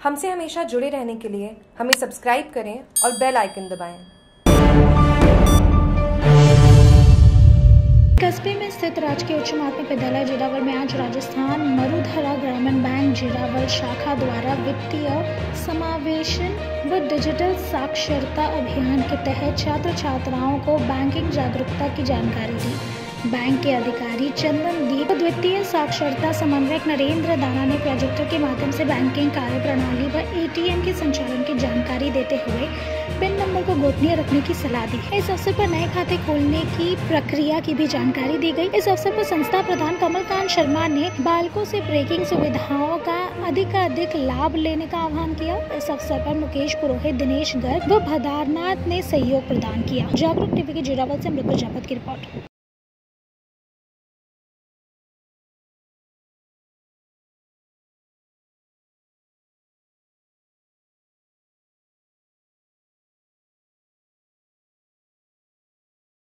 हमसे हमेशा जुड़े रहने के लिए हमें सब्सक्राइब करें और बेल आइकन दबाएं। कस्बे में स्थित राजकीय उच्च माध्यमिक विद्यालय जीरावल में आज राजस्थान मरुधरा ग्रामीण बैंक जीरावल शाखा द्वारा वित्तीय समावेशन व डिजिटल साक्षरता अभियान के तहत छात्र छात्राओं को बैंकिंग जागरूकता की जानकारी दी। बैंक के अधिकारी चंदन दीप, वित्तीय साक्षरता समन्वयक नरेंद्र दाना ने प्रोजेक्टर के माध्यम से बैंकिंग कार्य प्रणाली व एटीएम के संचालन की जानकारी देते हुए पिन नंबर को गोपनीय रखने की सलाह दी। इस अवसर पर नए खाते खोलने की प्रक्रिया की भी जानकारी दी गई। इस अवसर पर संस्था प्रधान कमलकांत शर्मा ने बालकों से बैंकिंग सुविधाओं का अधिक लाभ लेने का आह्वान किया। इस अवसर पर मुकेश पुरोहित, दिनेश गर्ग व भदारनाथ ने सहयोग प्रदान किया। जागरूक टीवी के जीरावल से अमृत प्रजापत की रिपोर्ट।